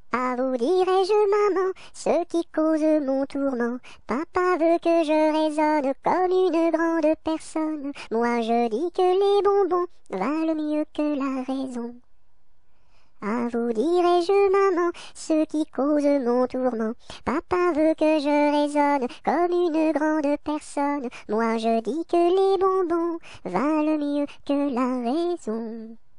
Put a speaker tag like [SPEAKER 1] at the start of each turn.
[SPEAKER 1] À vous dirai-je, maman, ce qui cause mon tourment. Papa veut que je raisonne comme une grande personne. Moi je dis que les bonbons valent mieux que la raison. À vous dirai-je, maman, ce qui cause mon tourment. Papa veut que je raisonne comme une grande personne. Moi je dis que les bonbons valent mieux que la raison.